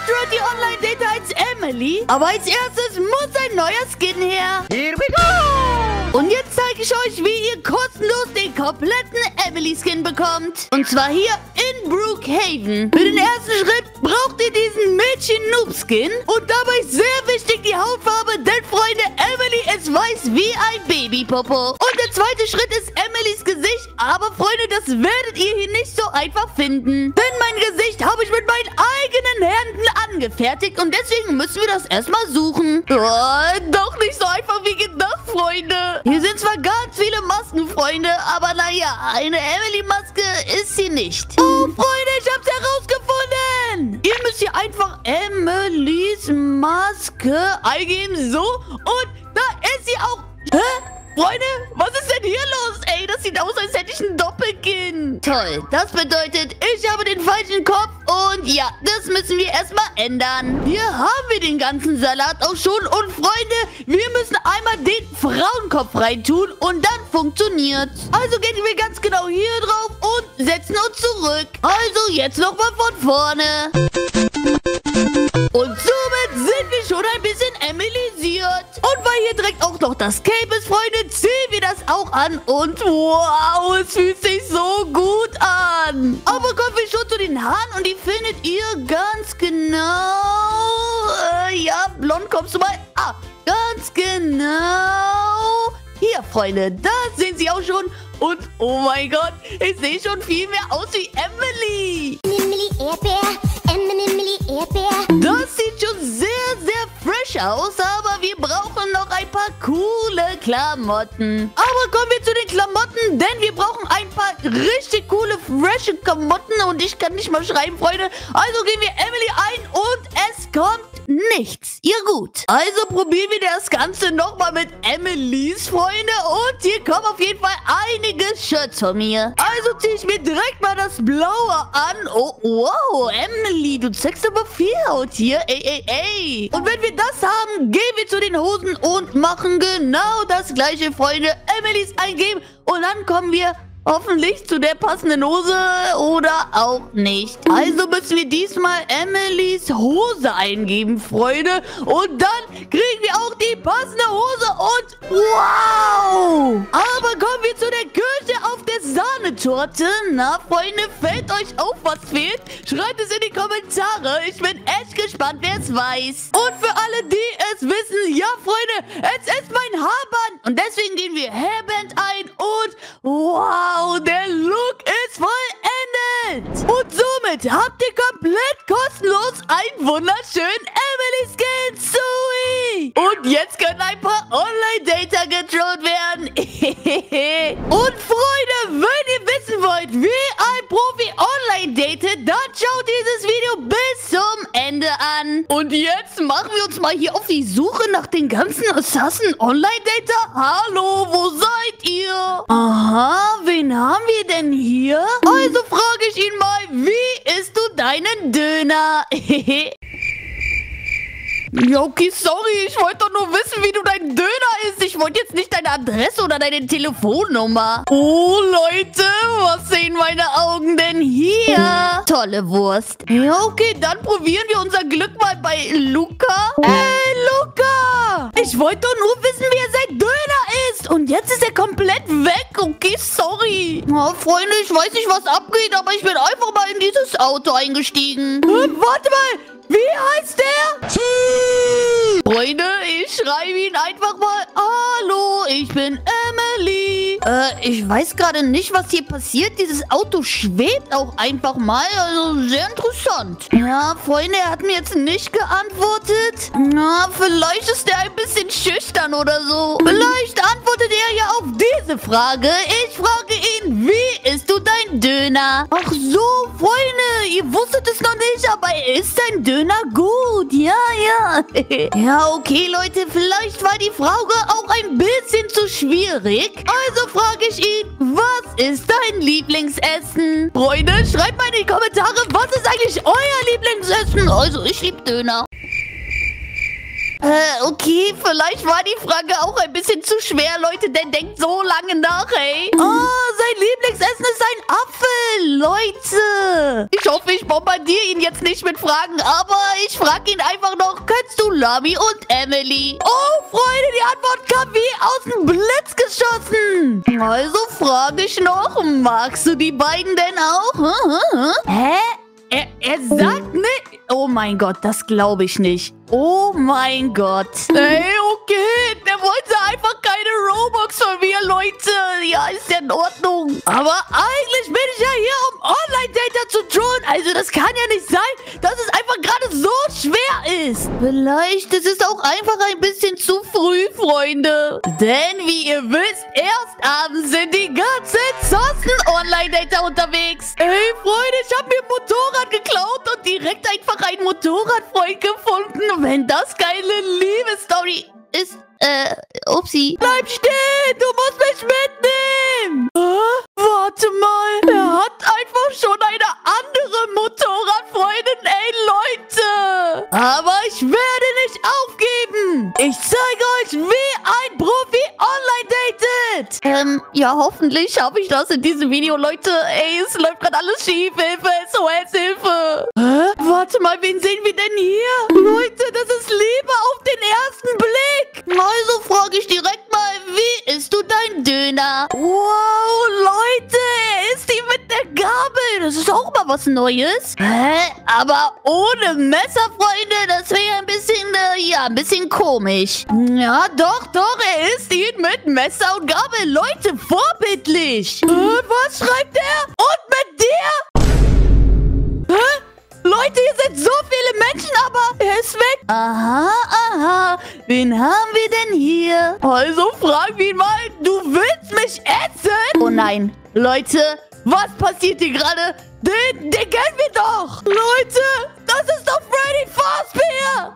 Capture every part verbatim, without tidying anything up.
Trinity Online Data als Emily. Aber als erstes muss ein neuer Skin her. Here we go! Und jetzt zeige ich euch, wie ihr kostenlos den kompletten Emily-Skin bekommt. Und zwar hier in Brookhaven. Für den ersten Schritt braucht ihr diesen Mädchen-Noob-Skin. Und dabei ist sehr wichtig die Hautfarbe, denn Freunde, Emily ist weiß wie ein Babypopo. Und der zweite Schritt ist Emilys Gesicht. Aber Freunde, das werdet ihr hier nicht so einfach finden. Denn mein Gesicht habe ich mit meinen eigenen Händen angefertigt. Und deswegen müssen wir das erstmal suchen. Oh, doch nicht so einfach wie gedacht, Freunde. Hier sind zwar ganz viele Masken, Freunde, aber naja, eine Emily-Maske ist sie nicht. Oh, Freunde, ich hab's herausgefunden. Ihr müsst hier einfach Emilys Maske eingeben, so. Und da ist sie auch. Hä? Freunde, was ist denn hier los? Ey, das sieht aus, als hätte ich ein Doppelkinn. Toll, das bedeutet, ich habe den falschen Kopf. Und ja, das müssen wir erstmal ändern. Hier haben wir den ganzen Salat auch schon. Und Freunde, wir müssen einmal den Frauenkopf reintun. Und dann funktioniert's. Also gehen wir ganz genau hier drauf und setzen uns zurück. Also jetzt nochmal von vorne. Und somit sind wir schon ein bisschen emilisiert. Und weil hier direkt auch noch das Cape ist, Freunde, ziehen wir das auch an. Und wow, es fühlt sich so gut an. Aber kommen wir schon zu den Haaren und die findet ihr ganz genau. Äh, ja, blond kommst du mal. Ah, ganz genau. Hier, Freunde, da sehen sie auch schon. Und oh mein Gott, ich sehe schon viel mehr aus wie Emily. Emily Erdbeer, Emily Erdbeer. Das sieht schon sehr, sehr fresh aus, aber wir brauchen noch ein paar coole Klamotten. Aber kommen wir zu den Klamotten, denn wir brauchen ein paar richtig coole, frische Klamotten. Und ich kann nicht mal schreiben, Freunde. Also geben wir Emily ein und es kommt nichts. Ja gut. Also probieren wir das Ganze nochmal mit Emilys, Freunde. Und hier kommen auf jeden Fall einige Shirts von mir. Also ziehe ich mir direkt mal das Blaue an. Oh, wow, Emily, du zeigst aber viel Haut hier. Ey, ey, ey. Und wenn wir das haben, gehen wir zu den Hosen und machen genau das gleiche, Freunde. Emilys eingeben und dann kommen wir hoffentlich zu der passenden Hose oder auch nicht. Also müssen wir diesmal Emilys Hose eingeben, Freunde. Und dann kriegen wir auch die passende Hose und wow! Aber kommen wir zu der Kirsche auf der Sahnetorte. Na, Freunde, fällt euch auf, was fehlt? Schreibt es in die Kommentare. Ich bin echt gespannt, wer es weiß. Und für alle, die es wissen, ja, Freunde, es ist mein Haarband. Und deswegen gehen wir Hairband ein und wow! Wow, der Look ist vollendet! Und somit habt ihr komplett kostenlos einen wunderschönen Emily-Skin, Sui! Und jetzt können ein paar Online-Data getrollt werden. Und Freunde, wenn ihr wissen wollt, wie ein Profi online datet, dann schaut dieses Video bis zum Ende an. Und jetzt machen wir uns mal hier auf die Suche nach den ganzen Assassin Online-Data. Hallo, wo seid ihr? Aha, wen haben wir denn hier? Also frage ich ihn mal, wie isst du deinen Döner? Ja, okay, sorry. Ich wollte doch nur wissen, wie du deinen Döner isst. Ich wollte jetzt nicht deine Adresse oder deine Telefonnummer. Oh, Leute, was sehen meine Augen denn hier? Tolle Wurst. Ja, okay, dann probieren wir unser Glück mal bei Luca. Hey, Luca! Ich wollte doch nur wissen, wie er sein Döner isst. Und jetzt ist er komplett weg. Okay, sorry. Oh, Freunde, ich weiß nicht, was abgeht, aber ich bin einfach mal in dieses Auto eingestiegen. Äh, warte mal. Wie heißt der? Freunde, ich schreibe ihn einfach mal. Hallo, ich bin Emily. Äh, ich weiß gerade nicht, was hier passiert. Dieses Auto schwebt auch einfach mal. Also sehr interessant. Ja, Freunde, er hat mir jetzt nicht geantwortet. Na, vielleicht ist er ein bisschen schüchtern oder so. Vielleicht antwortet er ja auf diese Frage. Ich frage ihn, wie isst du dein Döner? Ach so, Freunde, ihr wusstet es noch nicht, aber er isst sein Döner gut. Ja, ja. Ja, okay, Leute, vielleicht war die Frage auch ein bisschen zu schwierig. Also frage ich ihn, was ist dein Lieblingsessen? Freunde, schreibt mal in die Kommentare, was ist eigentlich euer Lieblingsessen? Also, ich liebe Döner. Äh, okay, vielleicht war die Frage auch ein bisschen zu schwer, Leute. Der denkt so lange nach, ey. Oh, sein Lieblingsessen ist ein Apfel, Leute. Ich hoffe, ich bombardiere ihn jetzt nicht mit Fragen, aber ich frage ihn einfach noch, kennst du Lami und Emily? Oh, Freunde, die Antwort kam wie aus dem Blitz geschossen. Also frage ich noch, magst du die beiden denn auch? Hm, hm, hm? Hä? Er, er sagt nicht. Oh mein Gott, das glaube ich nicht. Oh mein Gott. Ey, okay. Der wollte einfach keine Robux von mir, Leute. Ja, ist ja in Ordnung. Aber eigentlich bin ich ja hier, um Online-Data zu tun. Also das kann ja nicht sein, dass es einfach gerade so schwer ist. Vielleicht ist es auch einfach ein bisschen zu früh, Freunde. Denn wie ihr wisst, erst abends sind die ganzen Zossen Online-Data unterwegs. Ey, Freunde, ich habe mir ein Motorrad geklaut und direkt einfach einen Motorradfreund gefunden. Wenn das keine Liebesstory ist, äh, upsi. Bleib stehen, du musst mich mitnehmen. Hä? Warte mal, er hat einfach schon eine andere Motorradfreundin, ey Leute. Aber ich werde nicht aufgeben. Ich zeige euch, wie ein Profi online datet. Ähm, ja, hoffentlich schaffe ich das in diesem Video, Leute. Ey, es läuft gerade alles schief. Hilfe, S O S, Hilfe. Hä? Warte mal, wen sehen wir denn hier? Leute, das ist Liebe auf den ersten Blick. Also frage ich direkt mal, wie isst du dein Döner? Wow, Leute, er isst ihn mit der Gabel. Das ist auch mal was Neues. Hä? Aber ohne Messer, Freunde, das wäre ein bisschen, äh, ja, ein bisschen komisch. Ja, doch, doch, er isst ihn mit Messer und Gabel. Leute, vorbildlich. Äh, was schreibt er? Und mit dir? Hä? Leute, hier sind so viele Menschen, aber er ist weg. Aha, aha. Wen haben wir denn hier? Also fragen wir ihn mal, du willst mich essen? Oh nein. Leute, was passiert hier gerade? Den, den kennen wir doch. Leute, das ist doch Freddy Fazbear.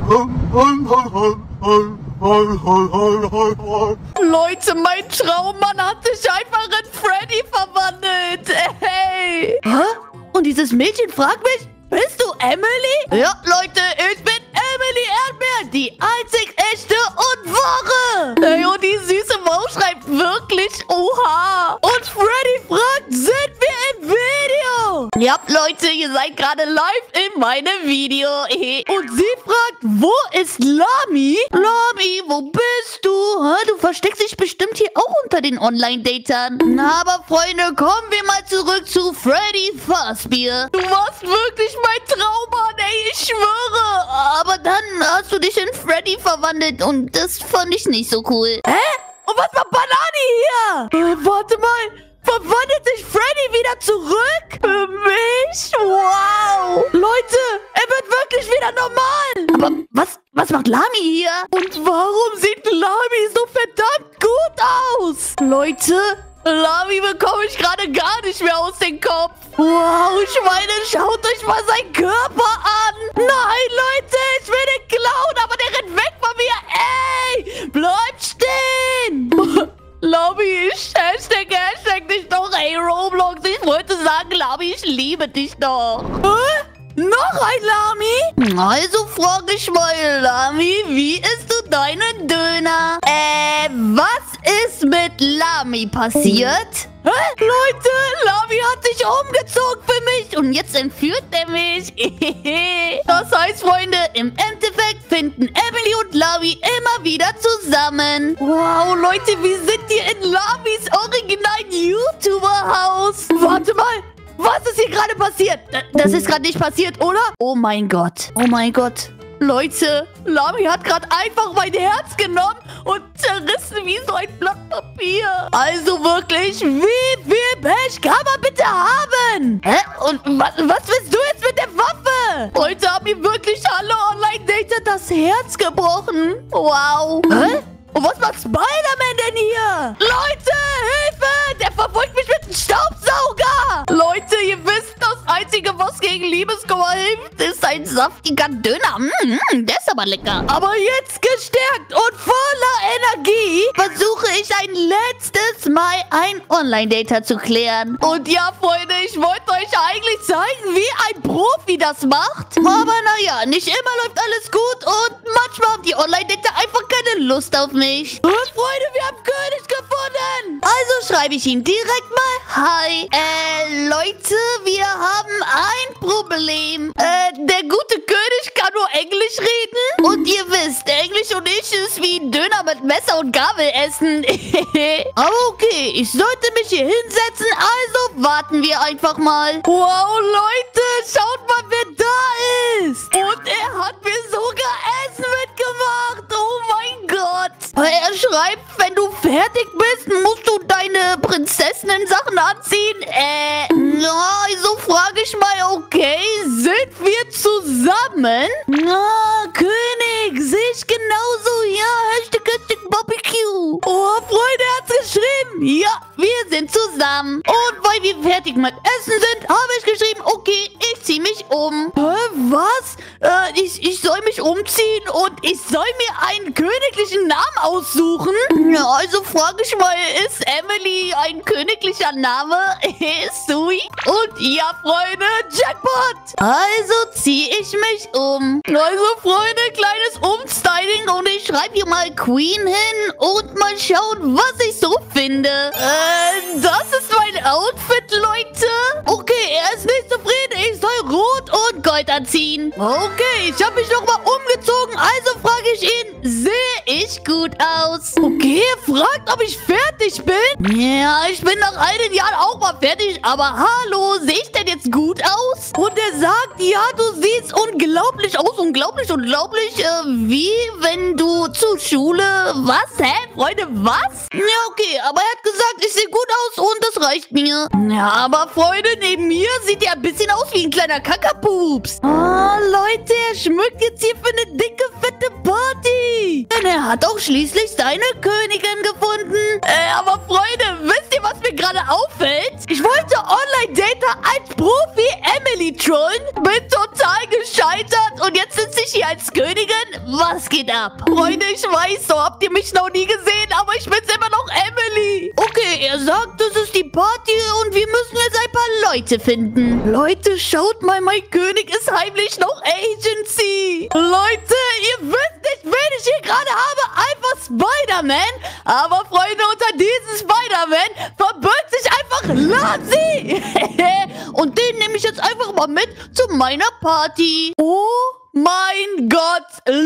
Leute, mein Traummann hat sich einfach in Freddy verwandelt. Hey. Hä? Und dieses Mädchen fragt mich, bist du Emily? Ja, Leute, ich bin Emily Erdbeer, die einzig echte und wahre. Ey, und die süße Maus schreibt wirklich Oha. Und Freddy fragt, sind wir im Video? Ja, Leute, ihr seid gerade live in meinem Video. Und sie fragt, wo ist Lami? Lami, wo bist du? Du versteckst dich bestimmt hier auch unter den Online-Datern. Na, aber Freunde, kommen wir mal zurück zu Freddy Fazbear. Du warst wirklich mein Traummann, ey, ich schwöre. Aber dann hast du dich in Freddy verwandelt und das fand ich nicht so cool. Hä? Und was war Banani hier? Äh, warte mal. Verwandelt sich Freddy wieder zurück? Für mich? Wow. Leute, er wird wirklich wieder normal. Aber was, was macht Lami hier? Und warum sieht Lami so verdammt gut aus? Leute, Lami bekomme ich gerade gar nicht mehr aus dem Kopf. Wow, Schweine, schaut euch mal seinen Körper an. Nein, Leute, ich will den klauen, aber der rennt weg von mir. Ey, bleibt stehen. Lami, ich Hashtag, Hashtag dich doch, ey, Roblox. Ich wollte sagen, Lami, ich liebe dich doch. Hä? Noch ein Lami? Also frage ich mal, Lami, wie isst du deinen Döner? Äh, was ist mit Lami passiert? Hä? Leute, Lami hat sich umgezogen für mich und jetzt entführt er mich. Das heißt, Freunde, im Endeffekt finden Emily und Lami immer wieder zusammen. Wow, Leute, wir sind hier in Lamis originalen YouTuber-Haus. Warte mal. Was ist hier gerade passiert? Das ist gerade nicht passiert, oder? Oh mein Gott. Oh mein Gott. Leute, Lami hat gerade einfach mein Herz genommen und zerrissen wie so ein Blatt Papier. Also wirklich, wie viel Pech kann man bitte haben? Hä? Und was, was willst du jetzt mit der Waffe? Heute haben mir wirklich alle Online-Dater das Herz gebrochen. Wow. Hä? Und was macht Spider-Man denn hier? Leute, Hilfe! Der verfolgt mich mit einem Staubsauger! Leute, ihr wisst, das Einzige, was gegen Liebeskummer hilft, ist ein saftiger Döner. Mm, der ist aber lecker. Aber jetzt gestärkt und voller Energie versuche ich ein letztes Mal ein Online-Dater zu klären. Und ja, Freunde, ich wollte euch eigentlich zeigen, wie ein Profi das macht. Aber naja, nicht immer läuft alles gut und manchmal manchmal haben die Online-Dater einfach keine Lust auf mich. Oh, Freunde, wir haben König gefunden. Also schreibe ich ihm direkt mal Hi. Äh, Leute, wir haben ein Problem. Äh, der gute König kann nur Englisch reden. Und ihr wisst, Englisch und ich ist wie Döner mit Messer und Gabel essen. Aber okay, ich sollte mich hier hinsetzen, also warten wir einfach mal. Wow, Leute, schaut mal, wer da ist. Und er hat mir sogar Essen mitgemacht. Oh mein Gott. Er schreibt, wenn du fertig bist, musst du deine Prinzessinnen-Sachen anziehen. Äh, ja, also frage ich mal, okay, sind wir zusammen? Na, König, sehe ich genauso. Ja, Hashtag, Hashtag Barbecue. Oh, Freunde, er hat's geschrieben. Ja, wir sind zusammen. Und weil wir fertig mit Essen sind, habe ich geschrieben, okay, ich ziehe mich um. Hä, was? Äh, ich, ich soll mich umziehen und ich soll mir einen königlichen Namen aussuchen? Ja, also frage ich mal, ist Emily ein königlicher Name? Sweet. Und ja, Freunde, Jackpot. Also ziehe ich mich um. Also, Freunde, kleines Umstyling und ich schreibe hier mal Queen hin und mal schauen, was ich so finde. Äh, das ist mein Outfit, Leute. Okay, er ist nicht zufrieden. Ich soll Rot und Gold anziehen. Okay, ich habe mich nochmal umgezogen, also frage ich ihn, sehe ich gut aus? Okay, er fragt, ob ich fertig bin. Ja, ich bin nach all den Jahren auch mal fertig, aber hallo, sehe ich denn jetzt gut aus? Und er sagt, ja, du siehst unglaublich aus, unglaublich, unglaublich, äh, wie wenn du zur Schule, was, hä? Freunde, was? Ja, okay, aber er hat gesagt, ich sehe gut aus und das reicht mir. Ja, aber Freunde, neben mir sieht er ein bisschen aus wie ein kleiner Kackerpups. Ah, Leute, er schmückt jetzt hier für eine dicke, fette Party. Denn er hat auch schließlich seine Königin gefunden. Äh, aber Freunde, wisst ihr, was mir gerade auffällt? Ich wollte Online-Dater als Profi Emily trollen, bin total gescheitert und jetzt sitze ich hier als Königin. Was geht ab? Freunde, ich weiß, so habt ihr mich noch nie gesehen, aber ich bin's immer noch Emily. Okay, er sagt, das ist die Party und wir müssen jetzt ein paar Leute finden. Leute, schaut mal, mein König ist heimlich noch Agency. Leute, ihr wisst nicht, wen ich hier gerade habe. Einfach Spider-Man. Aber Freunde, unter diesen Spider-Man verbirgt sich einfach Lassie. Und den nehme ich jetzt einfach mal mit zu meiner Party. Oh mein Gott,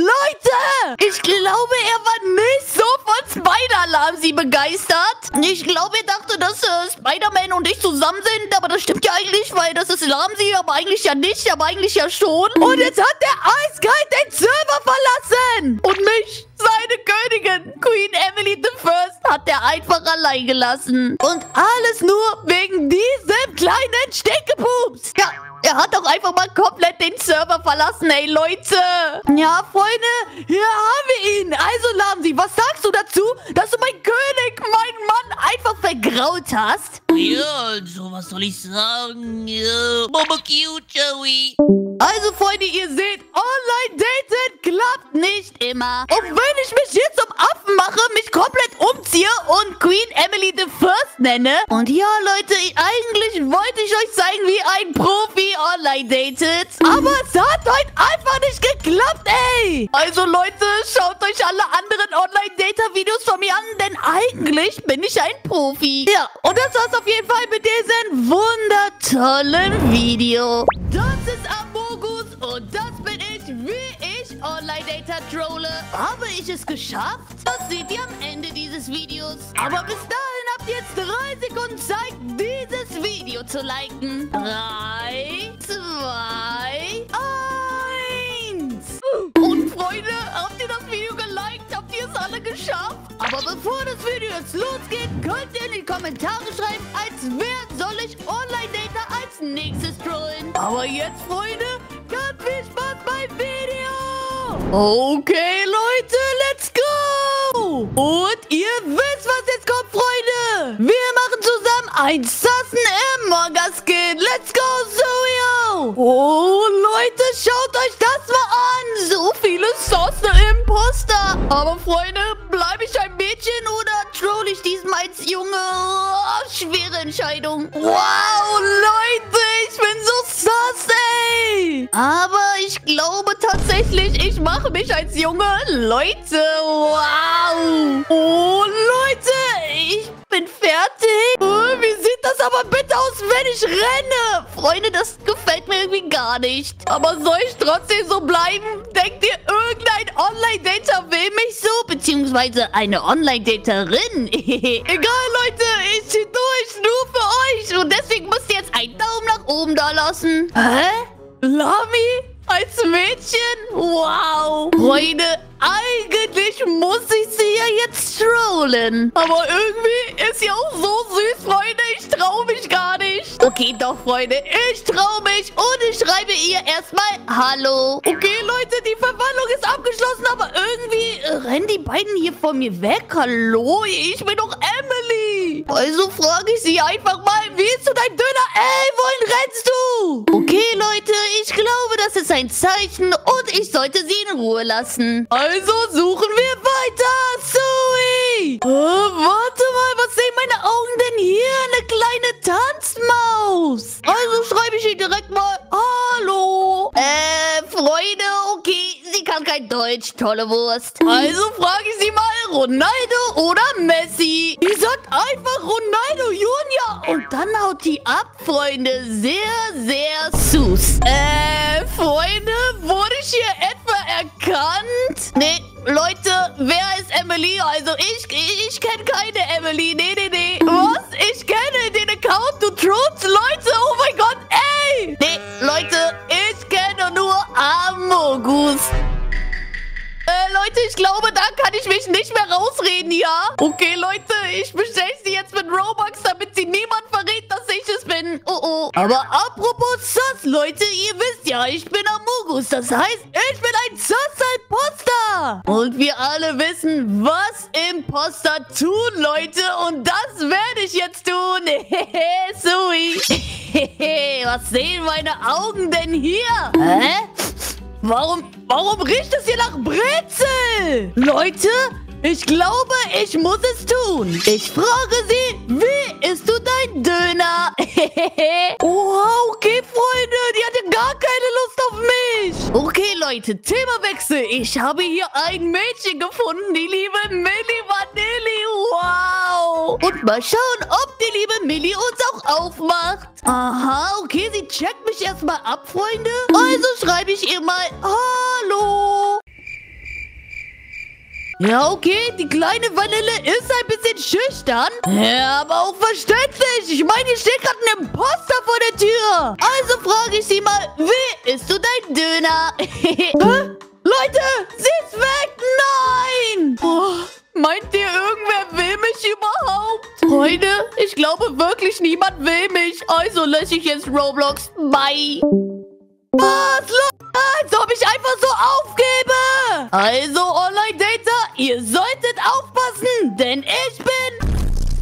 Leute! Ich glaube, er war nicht so von Spider-Lamsi begeistert. Ich glaube, er dachte, dass äh, Spider-Man und ich zusammen sind. Aber das stimmt ja eigentlich, weil das ist Lamsi, aber eigentlich ja nicht, aber eigentlich ja schon. Und jetzt hat der eiskalt den Server verlassen. Und mich, seine Königin, Queen Emily the First, hat er einfach allein gelassen. Und alles nur wegen diesem kleinen Stinkepups. Ja. Er hat doch einfach mal komplett den Server verlassen, ey, Leute. Ja, Freunde, hier haben wir ihn. Also, Lamsi, was sagst du dazu, dass du meinen König, meinen Mann, einfach vergraut hast? Ja, also, was soll ich sagen? Ja, Mama cute, Joey. Also, Freunde, ihr seht, Online-Daten klappt nicht immer. Und wenn ich mich hier zum Affen mache, mich komplett umziehe und Queen Emily the First nenne. Und ja, Leute, eigentlich wollte ich euch zeigen, wie ein Profi online datet. Aber es hat heute einfach nicht geklappt, ey. Also, Leute, schaut euch alle anderen Online-Dater-Videos von mir an, denn eigentlich bin ich ein Profi. Ja, und das war's auf jeden Fall mit diesem wundertollen Video. Das ist Amogus und das bin ich, wie ich Online-Dater trolle. Habe ich es geschafft? Das seht ihr am Ende dieses Videos. Aber bis dahin habt ihr jetzt drei Sekunden Zeit, dieses Video zu liken. Drei, zwei, eins. Und Freunde, habt ihr das Video geliked? Habt ihr es alle geschafft? Aber bevor das Video jetzt losgeht, könnt ihr in die Kommentare schreiben, als wer soll ich Online-Dater als nächstes trollen. Aber jetzt, Freunde, ganz viel Spaß beim Video. Okay, Leute, let's go. Und ihr wisst, was jetzt kommt, Freunde. Wir machen zusammen ein Sassen Among Us Skin. Let's go, Zoe. Oh, Leute, schaut euch das mal an. So viele Sassen Imposter. Imposter. Aber Freunde, bleibe ich ein Mädchen oder troll ich diesmal als Junge? Oh, schwere Entscheidung. Wow, Leute, ich bin so sass, ey. Aber ich glaube tatsächlich, ich mache mich als Junge. Leute, wow. Oh, Leute, ich bin fertig. Oh, wie sieht das aber bitte aus, wenn ich renne? Freunde, das gefällt mir irgendwie gar nicht. Aber soll ich trotzdem so bleiben? Denkt ihr, irgendein Online-Dater will mich so? Beziehungsweise eine Online-Daterin? Egal, Leute, ich zieh durch, nur für euch. Und deswegen müsst ihr jetzt einen Daumen nach oben da lassen. Hä? Lami? Als Mädchen? Wow. Freunde, eigentlich muss ich sie ja jetzt trollen. Aber irgendwie ist sie auch so süß, Freunde. Ich traue mich gar nicht. Okay, doch, Freunde. Ich traue mich und ich schreibe ihr erstmal Hallo. Okay, Leute, die Verwandlung ist abgeschlossen, aber irgendwie äh, rennen die beiden hier von mir weg. Hallo, ich bin doch Emily. Also frage ich sie einfach mal, wie ist du dein Döner? Ey, wohin rennst du? Okay, Leute, ich glaube, das ist ein Zeichen und ich sollte sie in Ruhe lassen. Also suchen wir weiter, Zoe. Oh, warte mal, was sehen meine Augen denn hier? Eine kleine Tanzmaus. Also schreibe ich ihr direkt mal Hallo. Äh, Freunde, okay, sie kann kein Deutsch, tolle Wurst. Also frage ich sie mal, Ronaldo oder Messi? Die sagt einfach Ronaldo Junior und dann haut die ab, Freunde. Sehr, sehr süß. Äh, Freunde, wurde ich hier etwa erkannt? Nee, Leute, wer ist Emily? Also ich, ich, ich kenne keine Emily. Nee, nee, nee. Was? Ich kenne den Account, du trollst Leute. Oh mein Gott, ey. Nee, Leute, ich kenne nur Amogus. Äh, Leute, ich glaube, da kann ich mich nicht mehr rausreden, ja? Okay, Leute, ich bestelle sie jetzt mit Robux, damit sie niemand verrät, dass ich es bin. Oh, oh. Aber apropos Sass, Leute, ihr wisst ja, ich bin Amogus. Das heißt, ich bin ein Sass-Imposter. Und wir alle wissen, was Imposter tun, Leute. Und das werde ich jetzt tun. Hehe, Sui. Was sehen meine Augen denn hier? Hä? Warum, warum riecht es hier nach Brezel? Leute, ich glaube, ich muss es tun. Ich frage sie, wie isst du dein Döner? Oh, okay, Freunde, die hatte gar keine Lust auf mich. Okay, Leute, Themawechsel. Ich habe hier ein Mädchen gefunden, die liebe Milli Vanilli. Wow. Und mal schauen, ob die liebe Milli uns auch aufmacht. Aha, okay, sie checkt mich erstmal ab, Freunde. Also schreibe ich ihr mal Hallo. Ja, okay, die kleine Vanille ist ein bisschen schüchtern. Ja, aber auch verständlich. Ich meine, hier steht gerade ein Imposter vor der Tür. Also frage ich sie mal, wie isst du dein Döner? Hä? Leute, sie ist weg. Nein. Oh, meint ihr, irgendwer will mich überhaupt? Freunde, ich glaube wirklich, niemand will mich. Also lösche ich jetzt Roblox. Bye. Was? Als ob ich einfach so aufgebe. Also, Online-Dater, ihr solltet aufpassen, denn ich bin...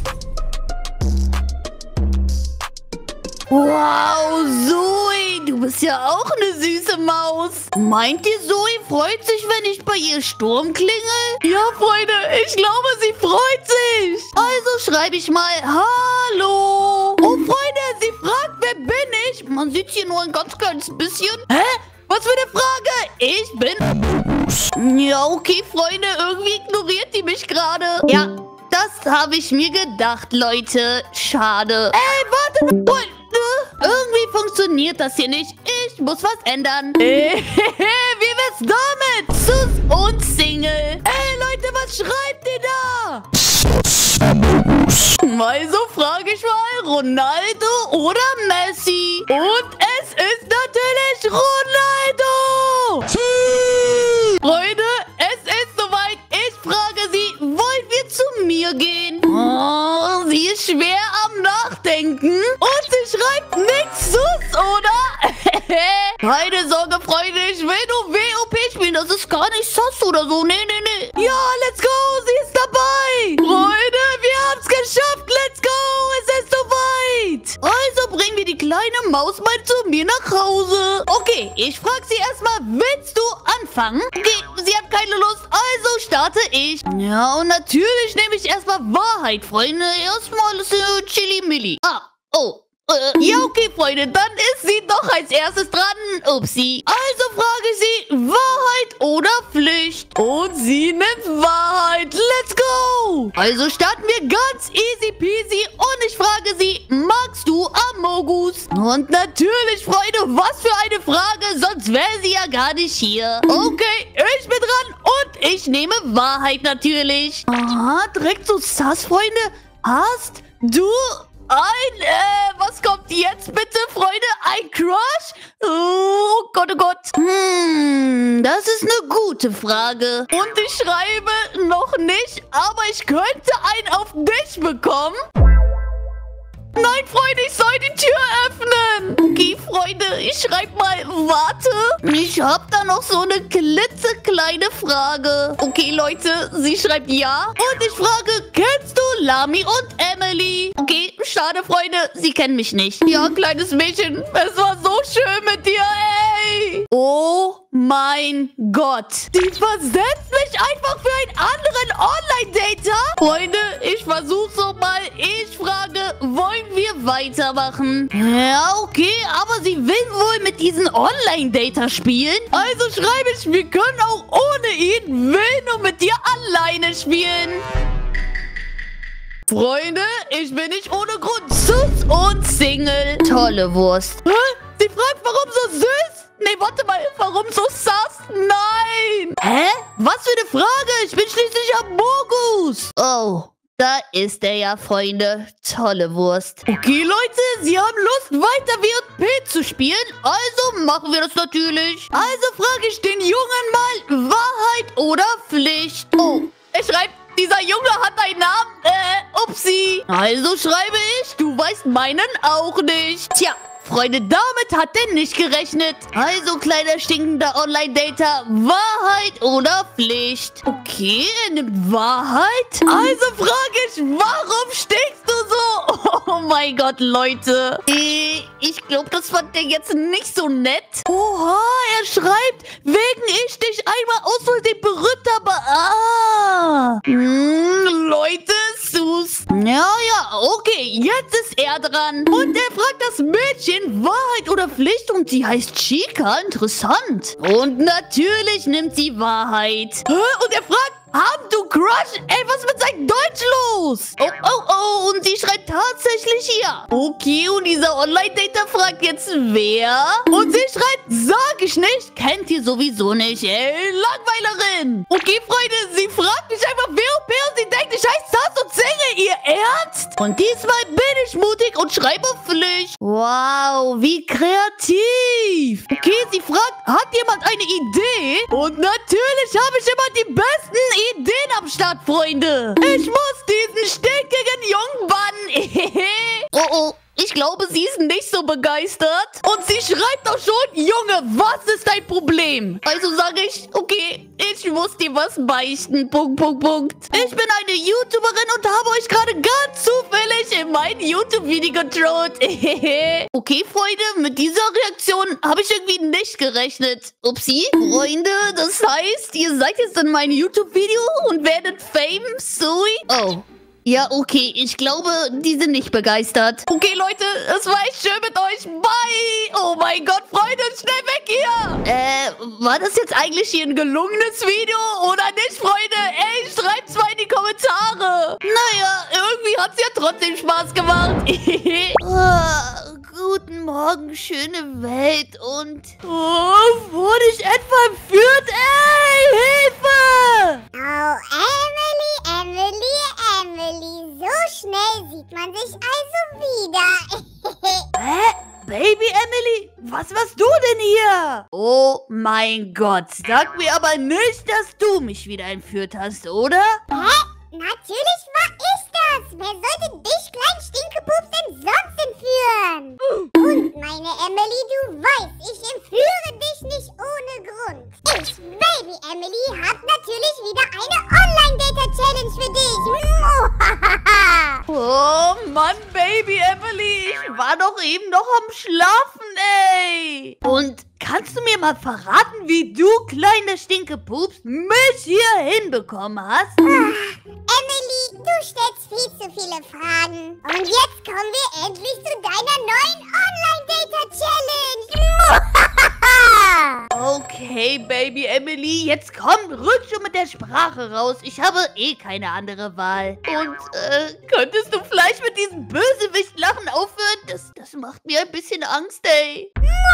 Wow, Zoe, du bist ja auch eine süße Maus. Meint ihr, Zoe freut sich, wenn ich bei ihr Sturm klingel? Ja, Freunde, ich glaube, sie freut sich. Also schreibe ich mal Hallo. Oh, Freunde, sie fragt, wer bin ich? Man sieht hier nur ein ganz kleines bisschen. Hä? Was für eine Frage? Ich bin... Ja, okay, Freunde, irgendwie ignoriert die mich gerade. Ja, das habe ich mir gedacht, Leute. Schade. Ey, warte noch. Irgendwie funktioniert das hier nicht. Ich muss was ändern. Wie wär's damit? Sus und Single. Ey, Leute, was schreibt ihr da? Also frage ich mal Ronaldo oder Messi. Und es ist natürlich Ronaldo. Freunde, es ist soweit. Ich frage sie, wollen wir zu mir gehen? Oh, sie ist schwer am Nachdenken. Und sie schreibt nichts sus, oder? Keine Sorge, Freunde, ich will nur W O P spielen. Das ist gar nicht sus oder so. Nee, nee, nee. Ja, let's go, sie ist dabei. Freunde, wir haben es geschafft. Let's go, es ist soweit. Also bringen wir die kleine Maus mal zu mir nach Hause. Okay, ich frage sie erstmal, willst du anfangen? anfangen? Okay, sie hat keine Lust, also starte ich. Ja, und natürlich nehme ich erstmal Wahrheit, Freunde. Erstmal ist äh, Chili-Milli. Ah, oh. Äh, ja, okay, Freunde, dann ist sie doch als erstes dran. Upsi. Also frage sie, Wahrheit oder Pflicht? Und sie nimmt Wahrheit. Let's go. Also starten wir ganz easy peasy und ich frage sie, magst du Amogus? Und natürlich, Freunde, was für eine Frage, sonst wäre sie ja gar nicht hier. Okay, ich bin dran und ich nehme Wahrheit natürlich. Aha, direkt so sass, Freunde. Hast du... Ein, äh, was kommt jetzt bitte, Freunde? Ein Crush? Oh Gott, oh Gott. Hm, das ist eine gute Frage. Und ich schreibe noch nicht, aber ich könnte einen auf dich bekommen. Nein, Freunde, ich soll die Tür öffnen. Okay, Freunde, ich schreibe mal, warte. Ich habe da noch so eine klitzekleine Frage. Okay, Leute, sie schreibt ja. Und ich frage, kennst du Lami und Emily? Okay, schade, Freunde, sie kennen mich nicht. Ja, kleines Mädchen, es war so schön mit dir, ey. Oh mein Gott. Die versetzt mich einfach für einen anderen Online-Dater. Freunde, ich versuche so mal. Ich frage, wollen wir weitermachen? Ja, okay, aber sie will wohl mit diesen Online-Dater spielen. Also schreibe ich, wir können auch ohne ihn, will nur mit dir alleine spielen. Freunde, ich bin nicht ohne Grund sus und Single. Tolle Wurst. Hä? Sie fragt, warum so süß? Nee, warte mal, warum so sass? Nein! Hä? Was für eine Frage? Ich bin schließlich Amogus. Oh, da ist er ja, Freunde. Tolle Wurst. Okay, Leute, Sie haben Lust, weiter W und P zu spielen? Also machen wir das natürlich. Also frage ich den Jungen mal, Wahrheit oder Pflicht? Oh, er schreibt, dieser Junge hat einen Namen. Äh, upsi. Also schreibe ich, du weißt meinen auch nicht. Tja. Freunde, damit hat er nicht gerechnet. Also, kleiner stinkender Online-Dater, Wahrheit oder Pflicht? Okay, er nimmt Wahrheit. Also frage ich, warum stinkst du so? Oh mein Gott, Leute. Äh, ich glaube, das fand der jetzt nicht so nett. Oha, er schreibt, wegen ich dich einmal aus Versehen berührt habe. Ah. Hm, Leute, sus. Ja, ja, okay, jetzt ist er dran. Und er fragt das Mädchen, Wahrheit oder Pflicht, und sie heißt Chica. Interessant. Und natürlich nimmt sie Wahrheit. Hä? Und er fragt, haben du Crush? Ey, was ist mit seinem Deutsch los? Oh, oh, oh, und sie schreibt tatsächlich ja. Okay, und dieser Online-Dater fragt jetzt, wer? Und sie schreibt, sag ich nicht, kennt ihr sowieso nicht. Ey, Langweilerin. Okay, Freunde, sie fragt mich einfach W O P und sie denkt, ich heiße Sass und singe. Ihr Ernst? Und diesmal bin ich mutig und schreibe Pflicht. Wow, wie kreativ. Okay, sie fragt, hat jemand eine Idee? Und natürlich habe ich immer die besten Ideen. Ideen am Start, Freunde. Ich muss diesen stinkigen Jungen bannen. Oh, oh. Ich glaube, sie ist nicht so begeistert. Und sie schreibt auch schon, Junge, was ist dein Problem? Also sage ich, okay, ich muss dir was beichten. Punkt, Punkt, Punkt. Ich bin eine YouTuberin und habe euch gerade ganz zufällig in mein YouTube-Video getrollt. Okay, Freunde, mit dieser Reaktion habe ich irgendwie nicht gerechnet. Upsi. Freunde, das heißt, ihr seid jetzt in meinem YouTube-Video und werdet Fame, Sui? Oh. Ja, okay. Ich glaube, die sind nicht begeistert. Okay, Leute, es war echt schön mit euch. Bye! Oh mein Gott, Freunde, schnell weg hier! Äh, war das jetzt eigentlich hier ein gelungenes Video oder nicht, Freunde? Ey, schreibt's mal in die Kommentare. Naja, irgendwie hat's ja trotzdem Spaß gemacht. Oh, guten Morgen, schöne Welt und... Oh, wurde ich etwa entführt? Ey, Hilfe! Oh, Emily, Emily, Emily. So schnell sieht man sich also wieder. Hä? Baby Emily? Was warst du denn hier? Oh mein Gott. Sag mir aber nicht, dass du mich wieder entführt hast, oder? Hä? Natürlich war ich das. Wer sollte dich, kleinen Stinkepups, denn sonst entführen? Und meine Emily, du weißt, ich entführe dich nicht ohne Grund. Ich, Baby Emily, hab natürlich wieder eine Online-Data-Challenge für dich. Oh Mann, Baby Emily, ich war doch eben noch am Schlafen, ey. Und kannst du mir mal verraten, wie du, kleine Stinkepups, mich hier hinbekommen hast? Ach, Emily, du stellst viel zu viele Fragen. Und jetzt kommen wir endlich zu deiner neuen Online-Data-Challenge. Okay, Baby Emily, jetzt komm, rück schon mit der Sprache raus. Ich habe eh keine andere Wahl. Und, äh, könntest du vielleicht mit diesem Bösewicht-Lachen aufhören? Das, das macht mir ein bisschen Angst, ey.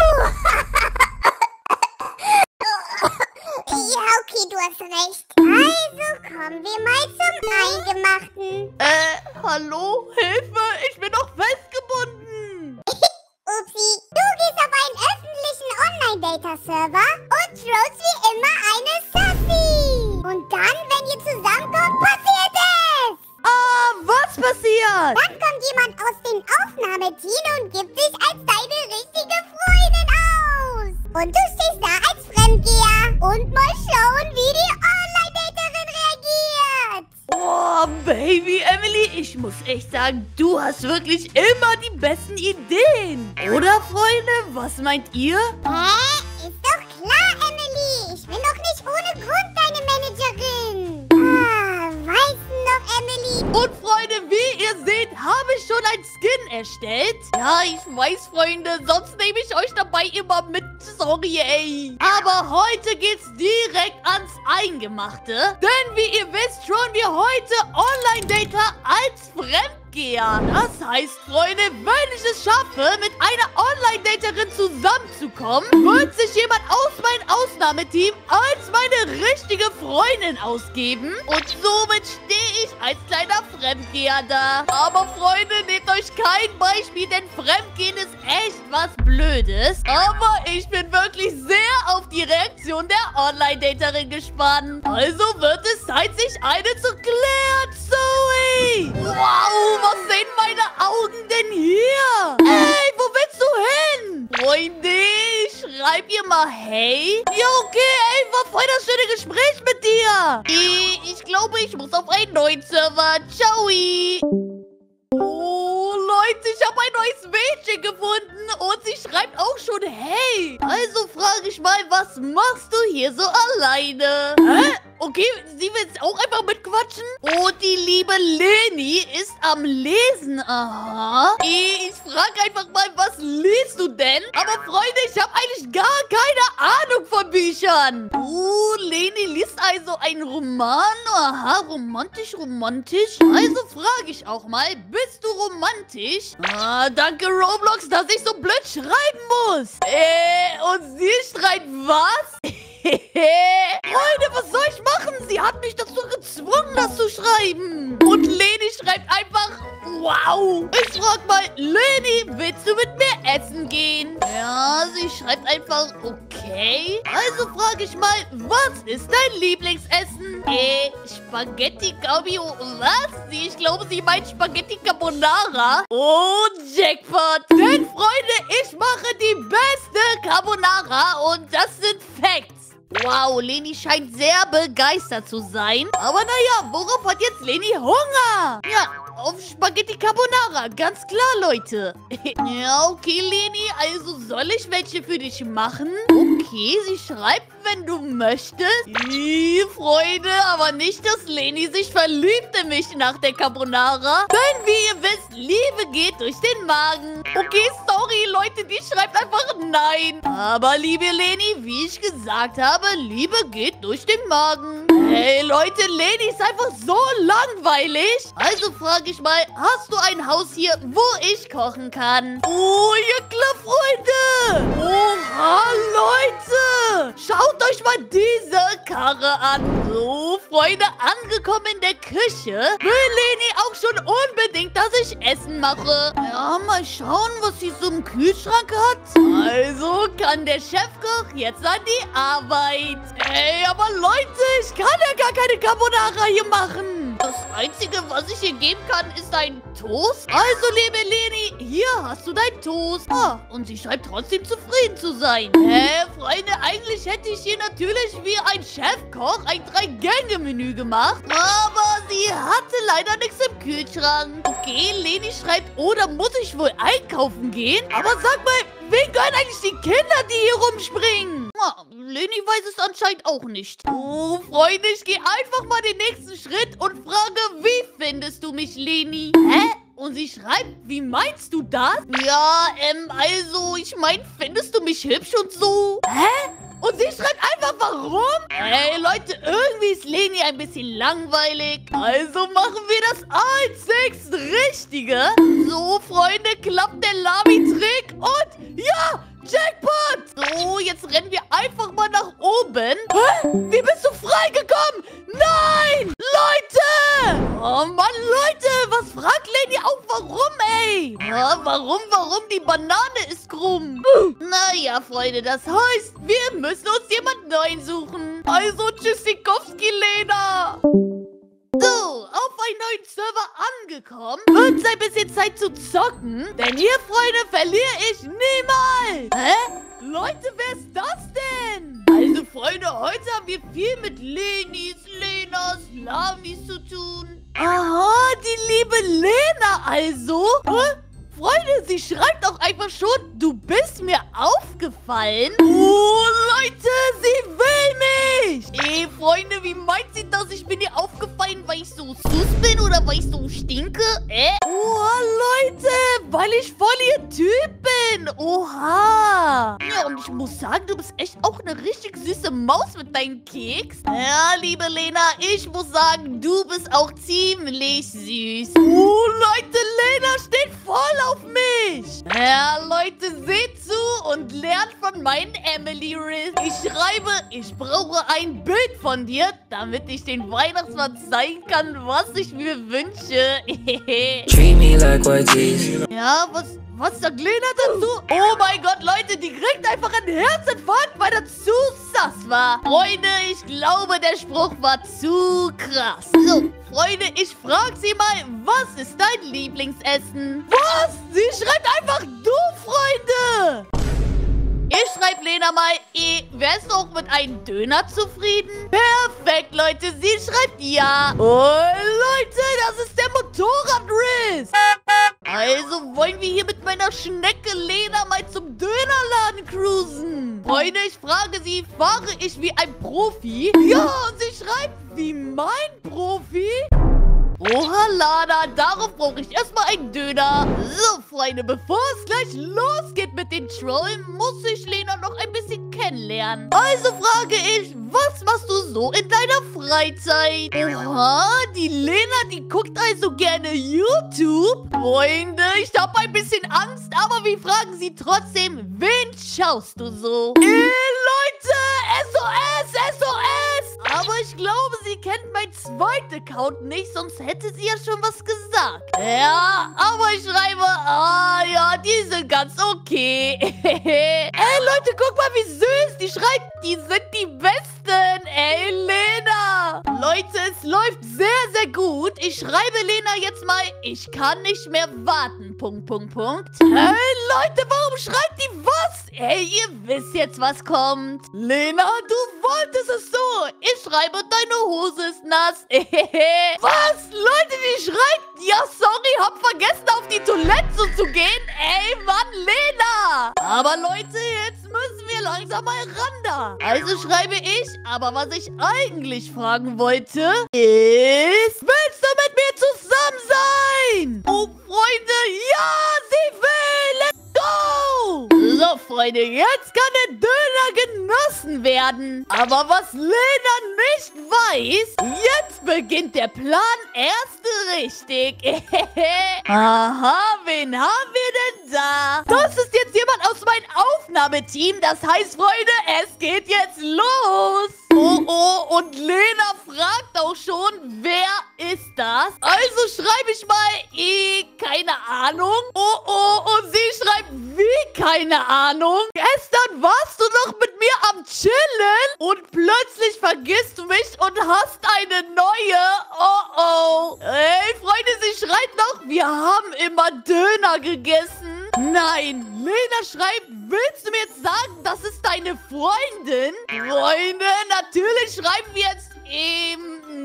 Ja, okay, du hast recht. Also kommen wir mal zum Eingemachten. Äh, hallo? Hilfe, ich bin doch festgebunden. Upsi, du gehst auf einen öffentlichen Online-Data-Server und throws wie immer eine Sassy. Und dann, wenn ihr zusammenkommt, passiert es. Ah, was passiert? Dann kommt jemand aus dem Aufnahmeteam und gibt sich als deine richtige Freundin aus. Und du stehst da als Fremdgeher. Und mal schauen, wie die Online-Daterin reagiert. Oh, Baby Emily, ich muss echt sagen, du hast wirklich immer die besten Ideen. Oder, Freunde? Was meint ihr? Hä? Ist doch klar, Emily. Ich bin doch nicht ohne Grund deine Managerin. Ah, weißt du noch, Emily? Und, Freunde, wie ihr seht, habe ich schon ein Skin erstellt. Ja, ich weiß, Freunde, sonst nehme ich euch dabei immer mit. Sorry, ey. Aber heute geht's direkt ans Eingemachte. Denn, wie ihr wisst, schauen wir heute Online-Data als Fremdgeher. Das heißt, Freunde, wenn ich es schaffe, mit einer Online-Daterin zusammenzukommen, wird sich jemand aus meinem Ausnahmeteam als meine richtige Freundin ausgeben. Und somit stehe ich als kleiner Fremdgeher da. Aber, Freunde, nehmt euch kein Beispiel, denn Fremdgehen ist echt was Blödes. Aber ich bin wirklich sehr auf die Reaktion der Online-Daterin gespannt. Also wird es Zeit, sich eine zu klären, Zoe. Wow, was sehen meine Augen denn hier? Ey, wo willst du hin? Freunde, schreib ihr mal hey. Ja, okay, ey, war voll das schöne Gespräch mit dir. Ich, ich glaube, ich muss auf einen neuen Server. Ciao. Oh, Leute, ich habe ein neues Mädchen gefunden und sie schreibt auch schon hey. Also frage ich mal, was machst du hier so alleine? Hä? Okay, sie will jetzt auch einfach mitquatschen. Und die liebe Leni ist am Lesen. Aha. Ich frage einfach mal, was liest du denn? Aber Freunde, ich habe eigentlich gar keine Ahnung von Büchern. Uh, Leni liest also einen Roman. Aha, romantisch, romantisch. Also frage ich auch mal, bist du romantisch? Ah, danke Roblox, dass ich so blöd schreiben muss. Äh, und sie schreibt was? Freunde, was soll ich machen? Sie hat mich dazu gezwungen, das zu schreiben. Und Leni schreibt einfach, wow. Ich frag mal, Leni, willst du mit mir essen gehen? Ja, sie schreibt einfach, okay. Also frage ich mal, was ist dein Lieblingsessen? Äh, Spaghetti Cabio, was? Sie, ich glaube, sie meint Spaghetti Carbonara. Oh, Jackpot. Denn, Freunde, ich mache die beste Carbonara und das sind Facts. Wow, Leni scheint sehr begeistert zu sein. Aber naja, worauf hat jetzt Leni Hunger? Ja, auf Spaghetti Carbonara, ganz klar, Leute. Ja, okay, Leni, also soll ich welche für dich machen? Okay, sie schreibt, wenn du möchtest. Ih, Freunde, aber nicht, dass Leni sich verliebt in mich nach der Carbonara. Denn wie ihr wisst, Liebe geht durch den Magen. Okay, sorry, Leute, die schreibt einfach nein. Aber liebe Leni, wie ich gesagt habe, Liebe geht durch den Magen. Hey, Leute, Leni ist einfach so langweilig. Also frage ich mal, hast du ein Haus hier, wo ich kochen kann? Oh, ja klar, Freunde. Oha, Leute. Schaut euch mal diese Karre an. So, Freunde, angekommen in der Küche, will Leni auch schon unbedingt, dass ich Essen mache. Ja, mal schauen, was sie so im Kühlschrank hat. Also kann der Chefkoch jetzt an die Arbeit. Ey, aber Leute, ich kann ja gar keine Carbonara hier machen. Das Einzige, was ich hier geben kann, ist ein Toast. Also, liebe Leni, hier hast du dein Toast. Ah, und sie scheint trotzdem zufrieden zu sein. Hä, Freunde, eigentlich hätte ich hier natürlich wie ein Chefkoch ein Drei-Gänge-Menü gemacht. Aber sie sie hatte leider nichts im Kühlschrank. Okay, Leni schreibt, oder muss ich wohl einkaufen gehen? Aber sag mal, wen gehören eigentlich die Kinder, die hier rumspringen? Na, Leni weiß es anscheinend auch nicht. Oh, Freunde, ich gehe einfach mal den nächsten Schritt und frage, wie findest du mich, Leni? Hä? Und sie schreibt, wie meinst du das? Ja, ähm, also, ich meine, findest du mich hübsch und so? Hä? Und sie schreibt einfach, warum? Ey, Leute, irgendwie ist Leni ein bisschen langweilig. Also machen wir das einzigst Richtige. So, Freunde, klappt der Lami-Trick. Und ja, Jackpot. So, jetzt rennen wir einfach mal nach oben. Hä? Wie bist du freigekommen? Nein! Leute! Oh Mann, Leute, was fragt Leni auch warum, ey? Ja, warum, warum? Die Banane ist krumm. Naja, Freunde, das heißt, wir müssen uns jemand Neuen suchen. Also, Tschüssikowski, Lena. So, auf einen neuen Server angekommen. Wird's ein bisschen Zeit zu zocken? Denn hier, Freunde, verliere ich niemals. Hä? Leute, wer ist das denn? Also, Freunde, heute haben wir viel mit Lenis, Lenas, Lamis zu tun. Aha, die liebe Lena also. Hä? Freunde, sie schreibt auch einfach schon, du bist mir aufgefallen. Oh, Leute, sie will mich. Ey, Freunde, wie meint sie das? Ich bin ihr aufgefallen, weil ich so süß bin oder weil ich so stinke? Äh? Oha, Leute, weil ich voll ihr Typ bin. Oha. Ja, und ich muss sagen, du bist echt auch eine richtig süße Maus mit deinen Keks. Ja, liebe Lena, ich muss sagen, du bist auch ziemlich süß. Oh, Leute, Lena steht voll auf mich. Ja, Leute, seht zu und lernt von meinen Emily-Riss. Ich schreibe, ich brauche ein Bild von dir, damit ich den Weihnachtsmann zeigen kann, was ich mir wünsche. Treat me like white teeth. Ja, was, was sagt Lena dazu? Oh mein Gott, Leute, die kriegt einfach einen Herzinfarkt, weil er zu sass war. Freunde, ich glaube, der Spruch war zu krass. So, Freunde, ich frage sie mal, was ist dein Lieblingsessen? Was? Sie schreibt einfach du, Freunde. Ich schreibe Lena mal, eh, wärst du auch mit einem Döner zufrieden? Perfekt, Leute, sie schreibt ja. Oh, Leute, das ist der Motorradriss. Also wollen wir hier mit meiner Schnecke Lena mal zum Dönerladen cruisen. Freunde, ich frage sie, fahre ich wie ein Profi? Ja, und sie schreibt, wie mein Profi? Oha, Lana, darauf brauche ich erstmal einen Döner. So, Freunde, bevor es gleich losgeht mit den Trollen, muss ich Lena noch ein bisschen kennenlernen. Also frage ich, was machst du so in deiner Freizeit? Oha, die Lena, die guckt also gerne YouTube. Freunde, ich habe ein bisschen Angst, aber wir fragen sie trotzdem, wen schaust du so? Ey, Leute, S O S, S O S. Aber ich glaube, sie kennt meinen zweiten Account nicht, sonst hätte sie ja schon was gesagt. Ja, aber ich schreibe, ah ja, die sind ganz okay. Ey, Leute, guck mal, wie süß. Die schreibt, die sind die Besten. Ey, Lena. Leute, es läuft sehr, sehr gut. Ich schreibe Lena jetzt mal, ich kann nicht mehr warten. Punkt, Punkt, Punkt. Ey, Leute, warum schreibt die was? Ey, ihr wisst jetzt, was kommt. Lena, du wolltest es so. Ich schreibe, deine Hose ist nass. Was? Leute, die schreibt, ja, sorry, hab vergessen, auf die Toilette zu gehen. Ey, Mann, Lena. Aber Leute, jetzt müssen wir langsam mal ran da. Also schreibe ich, aber was ich eigentlich fragen wollte, ist, willst du mit mir zusammen sein? Oh, Freunde, ja, sie will. Let's go. So, Freunde, jetzt kann der Döner genossen werden. Aber was Lena nicht weiß, jetzt beginnt der Plan erst richtig. Aha, wen haben wir denn da? Das ist jetzt jemand aus meinem Aufnahmeteam. Das heißt, Freunde, es geht jetzt los. Oh, oh, und Lena fragt auch schon, wer ist das? Also schreibe ich mal, eh, keine Ahnung. Oh, oh, und sie schreibt, wie, keine Ahnung? Gestern warst du noch mit mir am Chillen und plötzlich vergisst du mich und hast eine neue. Oh, oh. Ey, Freunde, sie schreibt noch, wir haben immer Döner gegessen. Nein, Lena schreibt, willst du mir jetzt sagen, das ist deine Freundin? Freunde, natürlich schreiben wir jetzt eben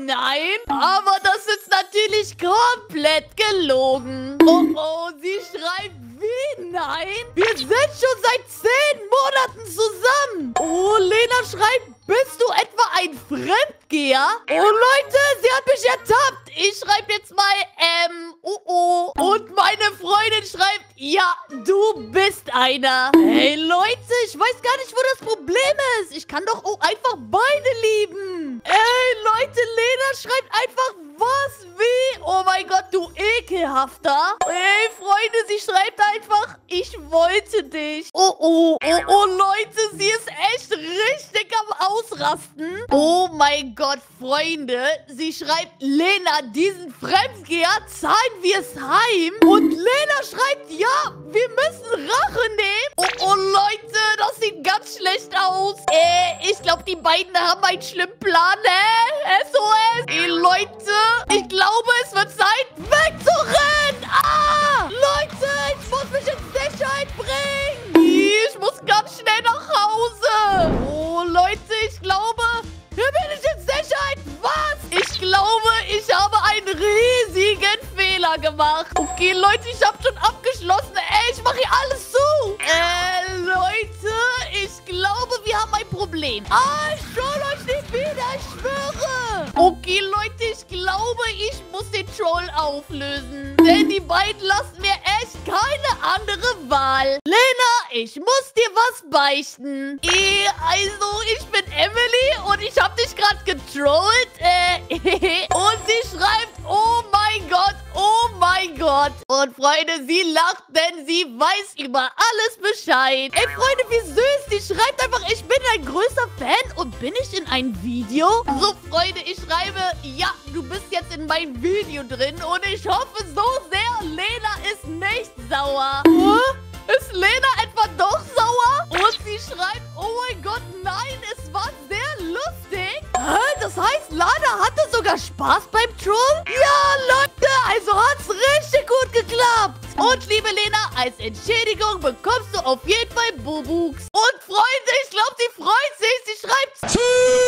nein, aber das ist natürlich komplett gelogen. Oh, oh, sie schreibt, wie nein? Wir sind schon seit zehn Monaten zusammen. Oh, Lena schreibt, bist du etwa ein Fremdgeher? Oh, Leute, sie hat mich ertappt. Ich schreibe jetzt mal, ähm, oh, oh. Und meine Freundin schreibt, ja, du bist einer. Hey, Leute, ich weiß gar nicht, wo das Problem ist. Ich kann doch auch einfach beide lieben. Ey, Leute, Lena schreibt einfach, was, wie? Oh mein Gott, du Ekelhafter. Ey, Freunde, sie schreibt einfach, ich wollte dich. Oh, oh, oh, oh, Leute, sie ist echt richtig am Ausrasten. Oh mein Gott, Freunde, sie schreibt, Lena, diesen Fremdgeher zahlen wir es heim. Und Lena schreibt, ja, wir müssen Rache nehmen. Oh, oh, Leute, das sieht ganz schlecht aus. Äh, ich glaube, die beiden haben einen schlimmen Plan, ne? S O S. Ey, Leute, ich glaube, es wird Zeit, wegzurennen. Ah! Leute, ich muss mich in Sicherheit bringen. Ich muss ganz schnell nach Hause. Oh, Leute, ich glaube, hier bin ich in Sicherheit. Was? Ich glaube, ich habe einen riesigen Fehler gemacht. Okay, Leute, ich habe schon abgeschlossen. Ey, ich mache hier alles zu. Äh, Leute, ich glaube, wir haben ein Problem. Ah, ich schau euch nicht wieder, ich schwöre. Okay, Leute, ich glaube, ich muss den Troll auflösen. Denn die beiden lassen mir echt keine andere Wahl. Lena, ich muss dir was beichten. Eh, also, ich bin Emily und ich habe dich gerade getrollt. Äh, und sie schreibt, oh mein Gott, oh mein Gott. Und Freunde, sie lacht, denn sie weiß über alles Bescheid. Ey, Freunde, wie süß. Sie schreibt einfach, ich bin ein größer Fan und bin ich in ein Video? So, Freunde, ich schreibe, ja, du bist jetzt in meinem Video drin und ich hoffe so sehr, Lena ist nicht sauer. Huh? Ist Lena etwa doch sauer? Und sie schreibt, oh mein Gott, nein, es war sehr lustig. Hä? Das heißt, Lana hatte sogar Spaß beim Troll? Ja, Leute, also hat's richtig gut geklappt. Und liebe Lena, als Entschädigung bekommst du auf jeden Fall Bubuks. Und Freunde, ich glaube, sie freut sich. Sie schreibt...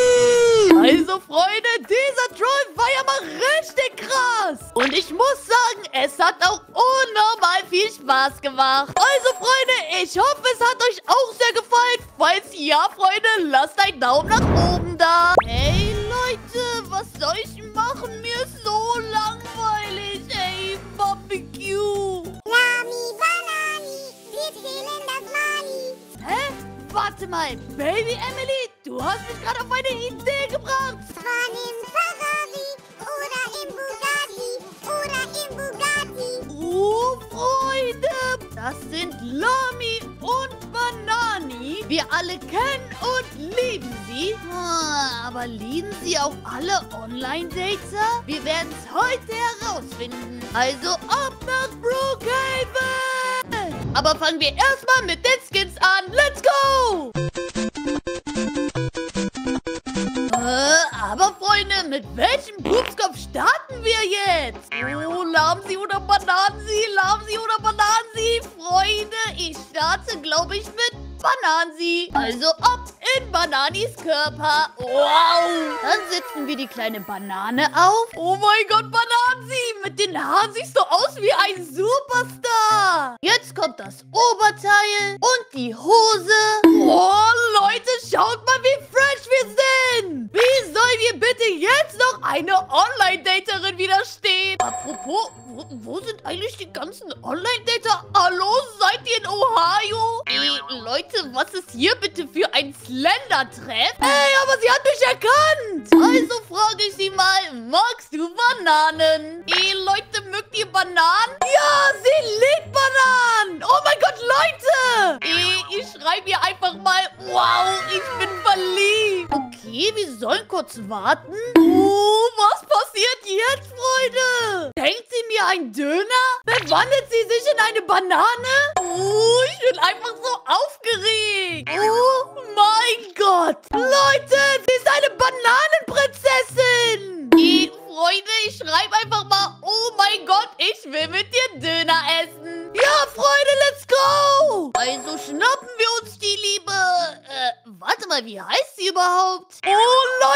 Also, Freunde, dieser Troll war ja mal richtig krass. Und ich muss sagen, es hat auch unnormal viel Spaß gemacht. Also, Freunde, ich hoffe, es hat euch auch sehr gefallen. Falls ja, Freunde, lasst einen Daumen nach oben da. Hey, Leute, was soll ich machen? Mir ist so langweilig. Ey, Barbecue. Lami, Banani, wir zählen das Mali. Hä? Warte mal, Baby Emily, du hast mich gerade auf eine Idee gebracht. Fahren im Ferrari oder im Bugatti oder im Bugatti. Oh, Freunde, das sind Lami und Banani. Wir alle kennen und lieben sie. Ah, aber lieben sie auch alle Online-Dater? Wir werden es heute herausfinden. Also ab nach Brookhaven. Aber fangen wir erstmal mit den Skins an. Let's go! Äh, aber Freunde, mit welchem Pupskopf starten wir jetzt? Oh, Lamsi oder Banansi, Lamsi oder Banansi? Freunde, ich starte, glaube ich, mit Banansi. Also ab in Bananis Körper. Wow. Dann setzen wir die kleine Banane auf. Oh mein Gott, Banansi. Mit den Haaren siehst du aus wie ein Superstar. Jetzt kommt das Oberteil und die Hose. Oh, Leute, schaut mal, wie fresh wir sind. Wie soll mir bitte jetzt noch eine Online-Daterin widerstehen? Apropos, wo, wo sind eigentlich die ganzen Online-Dater? Hallo, seid ihr in Ohio? Ey, Leute, was ist hier bitte für ein Slender-Treff? Ey, aber sie hat mich erkannt. Also frage ich sie mal, magst du Bananen? Ey, Leute, mögt ihr Bananen? Ja, sie liebt Bananen. Oh mein Gott, Leute. Ey, ich schreibe ihr einfach mal, wow, ich bin verliebt. Okay, wir sollen kurz warten. Oh, was passiert jetzt, Freunde? Denkt sie mir ein Döner? Verwandelt sie sich in eine Banane? Oh, ich bin einfach so aufgeregt. Oh mein Gott. Leute, sie ist eine Bananenprinzessin. Die Freunde, ich schreibe einfach mal, oh mein Gott, ich will mit dir Döner essen. Ja, Freunde, let's go. Also schnappen wir uns die liebe, äh, warte mal, wie heißt sie überhaupt? Oh, Leute,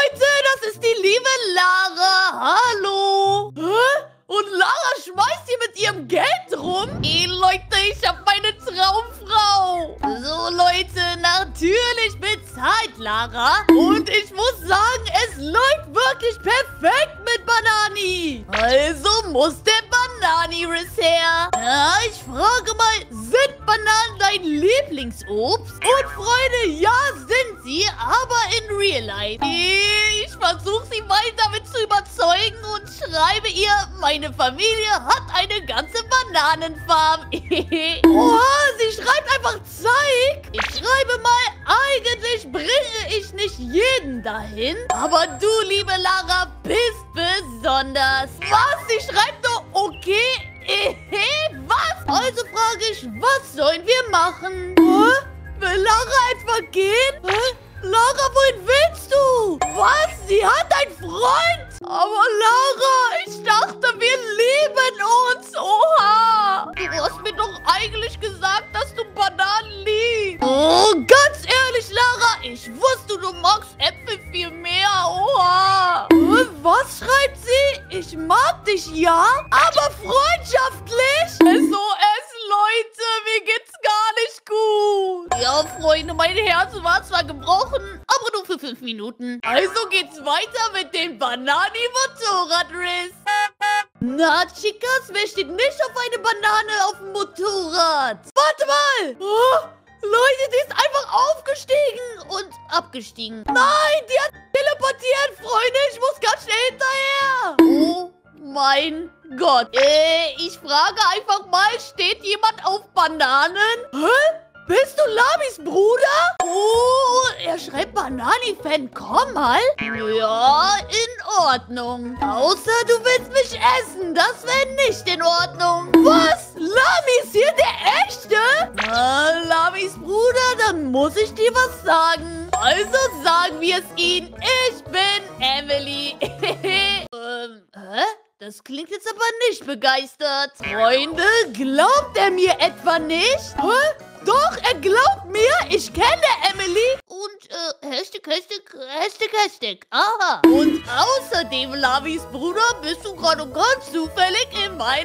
das ist die liebe Lara. Hallo. Hä? Und Lara schmeißt hier mit ihrem Geld rum? Ey, Leute, ich hab meine Traumfrau. So, Leute, natürlich bezahlt Lara. Und ich muss sagen, es läuft wirklich perfekt mit Banani. Also muss der Banani-Riss her. Ja, ich frage mal, sind Bananen dein Lieblingsobst? Und Freunde, ja, sind sie, aber in Real Life. Ich versuche sie mal damit zu überzeugen und schreibe ihr, meine Familie hat eine ganze Bananenfarm. Oha, sie schreibt einfach Zeig. Ich schreibe mal, eigentlich bringe ich nicht jeden dahin. Aber du, liebe Lara, bist besonders. Was? Sie schreibt doch, okay. Was? Also frage ich, was sollen wir machen? Hä? Will Lara etwa gehen? Hä? Lara, wohin willst du? Was? Sie hat einen Freund? Aber Lara, ich dachte, wir lieben uns. Oha. Du hast mir doch eigentlich gesagt, dass du Bananen liebst. Oh, ganz ehrlich, Lara, ich wusste, du magst Äpfel viel mehr. Oha. Was schreibt sie? Ich mag dich, ja, aber freundschaftlich? S O S, Leute, mir geht's gar nicht gut. Ja, Freunde, mein Herz war zwar gebrochen, aber nur für fünf Minuten. Also geht's weiter mit dem Banani-Motorrad-Riss. Na, Chicas, wer steht nicht auf eine Banane auf dem Motorrad? Warte mal. Oh, Leute, die ist einfach aufgestiegen und abgestiegen. Nein, die hat teleportiert, Freunde. Ich muss ganz schnell hinterher. Oh mein Gott. Äh, ich frage einfach mal, steht jemand auf Bananen? Hä? Bist du Lamis Bruder? Oh, er schreibt Banani-Fan, komm mal. Ja, in Ordnung. Außer du willst mich essen, das wäre nicht in Ordnung. Was? Lami ist hier der Echte? Na, Lamis Bruder, dann muss ich dir was sagen. Also sagen wir es ihm. Ich bin Emily. ähm, hä? Das klingt jetzt aber nicht begeistert. Freunde, glaubt er mir etwa nicht? Hä? Doch, er glaubt mir. Ich kenne Emily. Und, äh, Hashtag, Hashtag, Hashtag, Hashtag. Aha. Und außerdem, Lavis Bruder, bist du gerade ganz zufällig in meinem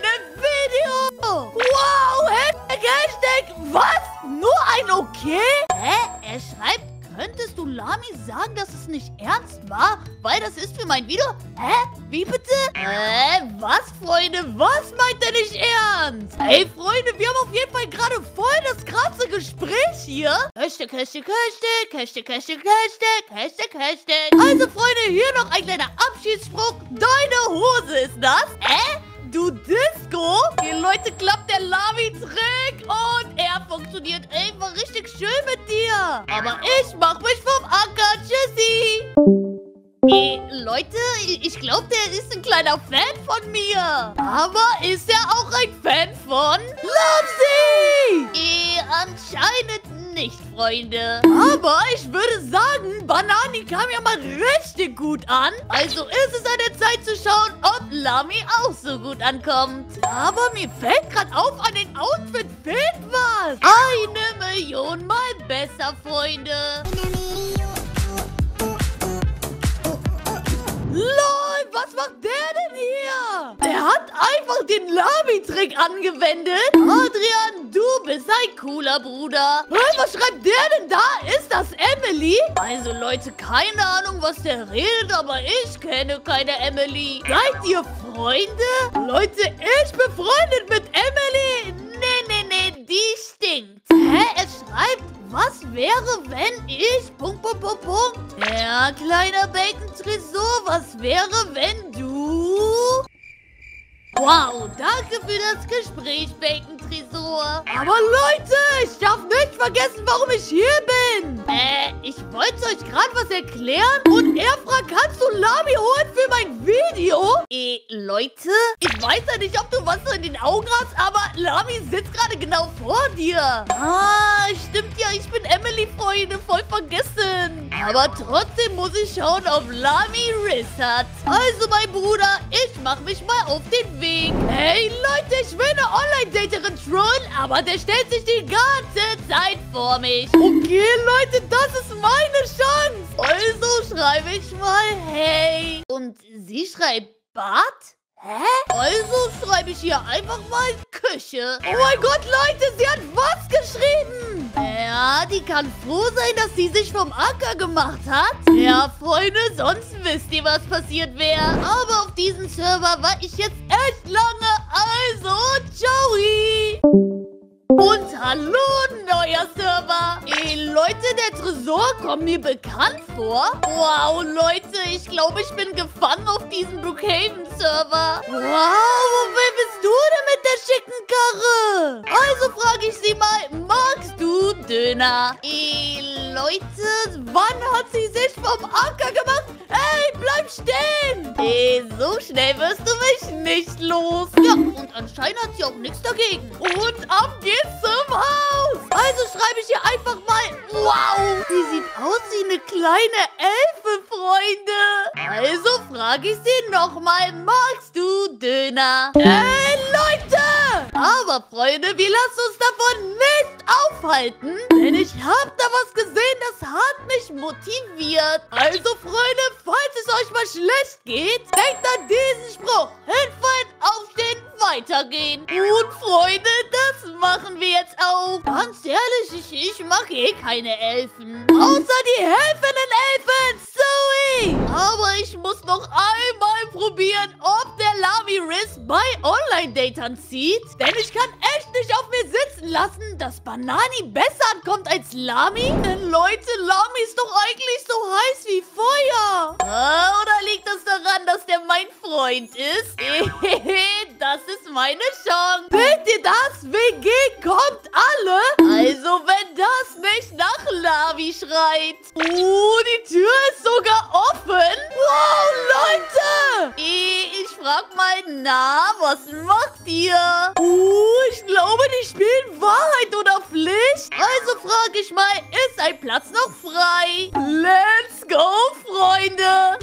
Video. Wow, Hashtag, Hashtag. Was? Nur ein Okay? Hä? Er schreibt, könntest du Lami sagen, dass es nicht ernst war? Weil das ist für mein Video. Hä? Wie bitte? Äh, was, Freunde? Was meint er nicht ernst? Hey, Freunde, wir haben auf jeden Fall gerade voll das krasse Gespräch hier. Hashtag, Hashtag, Hashtag, Hashtag, Hashtag, Hashtag, Hashtag, Hashtag. Also, Freunde, hier noch ein kleiner Abschiedsspruch. Deine Hose ist das? Äh? Du Disco? Die Leute, klappt der Lami-Trick und er funktioniert einfach richtig schön mit dir. Aber ich mach mich vom Acker. Tschüssi. Hey, Leute, ich glaube, der ist ein kleiner Fan von mir. Aber ist er auch ein Fan von Lapsi? Eh, anscheinend nicht, Freunde. Aber ich würde sagen, Banani kam ja mal richtig gut an. Also ist es an der Zeit zu schauen, ob Lami auch so gut ankommt. Aber mir fällt gerade auf, an den Outfit fehlt was. Eine Million mal besser, Freunde. LOL, was macht der denn hier? Der hat einfach den Lami-Trick angewendet. Adrian, du bist ein cooler Bruder. Hä, was schreibt der denn da? Ist das Emily? Also Leute, keine Ahnung, was der redet, aber ich kenne keine Emily. Seid ihr Freunde? Leute, ich bin befreundet mit Emily. Nee, nee, nee, die stinkt. Hä, er schreibt... Was wäre, wenn ich... Punkt, Punkt, Punkt, Punkt. Ja, kleiner Bacon-Tresor, was wäre, wenn du... Wow, danke für das Gespräch, Bacon-Tresor. Aber Leute, ich darf nicht vergessen, warum ich hier bin. Äh, ich wollte euch gerade was erklären und er fragt, kannst du Lami holen für mein Video? Eh, Leute, ich weiß ja nicht, ob du was in den Augen hast, aber Lami sitzt gerade genau vor dir. Ah, stimmt ja, ich bin Emily, Freunde, voll vergessen. Aber trotzdem muss ich schauen, ob Lami Riz hat. Also, mein Bruder, ich mach mich mal auf den Weg. Hey, Leute, ich will eine Online-Daterin trollen, aber der stellt sich die ganze Zeit vor mich. Okay, Leute, das ist meine Chance. Also schreibe ich mal hey. Und sie schreibt Bad? Hä? Also schreibe ich hier einfach mal Küche. Oh mein Gott, Leute, sie hat was geschrieben? Ja, die kann froh sein, dass sie sich vom Acker gemacht hat. Ja, Freunde, sonst wisst ihr, was passiert wäre. Aber auf diesem Server war ich jetzt echt lange. Also, ciao. Und hallo, neuer Server. Ey, Leute, der Tresor kommt mir bekannt vor. Wow, Leute, ich glaube, ich bin gefangen auf diesem Brookhaven-Server. Wow, wer bist du denn mit der schicken Karre? Also frage ich sie mal, magst du Döner? Ey, Leute, wann hat sie sich vom Acker gemacht? Ey, bleib stehen. Ey, so schnell wirst du mich nicht los. Ja, und anscheinend hat sie auch nichts dagegen. Und ab geht's zum Haus. Also schreibe ich hier einfach mal, wow, sie sieht aus wie eine kleine Elfe, Freunde. Also frage ich sie nochmal, magst du Döner? Ey, Leute! Aber, Freunde, wir lassen uns davon nicht aufhalten, denn ich habe da was gesehen, das hat mich motiviert. Also, Freunde, falls es euch mal schlecht geht, denkt an diesen Spruch. Hinfallen, aufstehen, weitergehen. Und, Freunde, das machen wir jetzt auch. Ganz ehrlich, ich, ich mag eh keine Elfen. Außer die helfenden Elfen, Zoe. Aber ich muss noch einmal probieren, ob der Lami Riz bei Online-Datern zieht. Denn ich kann echt nicht auf mir sitzen lassen, dass Banani besser ankommt als Lami. Denn Leute, Lami ist doch eigentlich so heiß wie Feuer. Ah, oder liegt das daran, dass der mein Freund ist? Das ist meine Chance. Seht ihr das? W G kommt alle. Also wenn das nicht nach Lami schreit. Oh, die Tür ist sogar offen. Wow, Leute. Ich frag mal, na, was macht ihr? Oh, ich glaube, die spielen Wahrheit oder Pflicht. Also frage ich mal, ist ein Platz noch frei? Let's go, Freunde.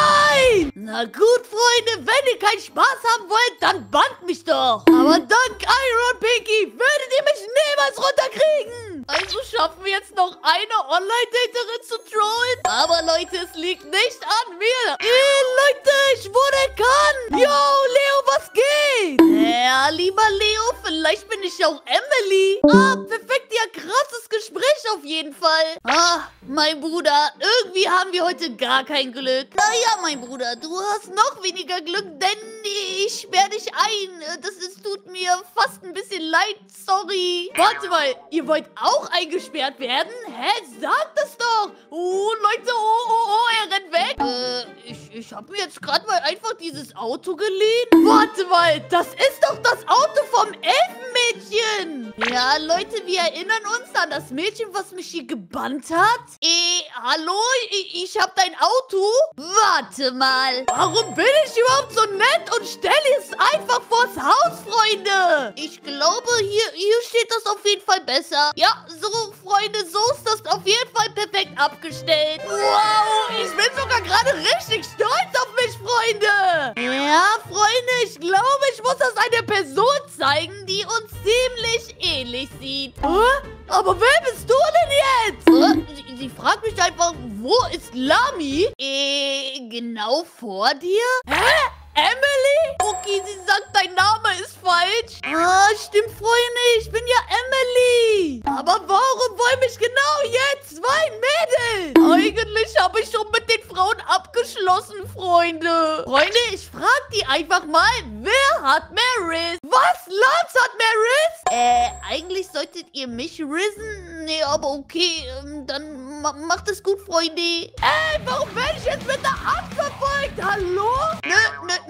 Nein! Na gut, Freunde, wenn ihr keinen Spaß haben wollt, dann bannt mich doch. Aber dank Iron Pinky würdet ihr mich niemals runterkriegen. Also schaffen wir jetzt noch eine Online-Daterin zu trollen. Aber Leute, es liegt nicht an mir. Ey, Leute, ich wurde erkannt. Yo, Leo, was geht? Ja, lieber Leo, vielleicht bin ich auch Emily. Ah, perfekt, ja, krasses Gespräch auf jeden Fall. Ah, mein Bruder, irgendwie haben wir heute gar kein Glück. Naja, mein Bruder, du hast noch weniger Glück, denn ich sperre dich ein. Das ist, tut mir fast ein bisschen leid, sorry. Warte mal, ihr wollt auch eingesperrt werden? Hä, sagt es doch. Oh, Leute, oh, oh, oh, er rennt weg. Äh, ich, ich habe mir jetzt gerade mal einfach dieses Auto geliehen. Warte mal, das ist doch das Auto vom Elfenmädchen. Ja, Leute, wir erinnern uns an das Mädchen, was mich hier gebannt hat. Eh, hallo? Ich, ich habe dein Auto. Warte mal. Warum bin ich überhaupt so nett und stelle es einfach vors Haus, Freunde? Ich glaube, hier, hier steht das auf jeden Fall besser. Ja, so, Freunde, so ist das auf jeden Fall perfekt abgestellt. Wow, ich bin sogar gerade richtig stolz auf mich, Freunde. Ja, Freunde, ich glaube, ich muss das einer Person zeigen, die uns ziemlich ähnlich sieht. Hä? Aber wer bist du denn jetzt? Hä? Sie, sie fragt mich einfach, wo ist Lami? Äh, genau vor dir? Hä? Emily? Okay, sie sagt, dein Name ist falsch. Ah, stimmt, Freunde, ich bin ja Emily. Aber warum wollen mich genau jetzt zwei Mädels? Eigentlich habe ich schon mit den Frauen abgeschlossen, Freunde. Freunde, ich frage die einfach mal, wer hat mehr Riz? Was? Lance hat mehr Riz? Äh, eigentlich solltet ihr mich risen. Nee, aber okay, ähm, dann ma macht es gut, Freunde. Ey, warum werde ich jetzt mit der Axt verfolgt? Hallo? Nö, nö,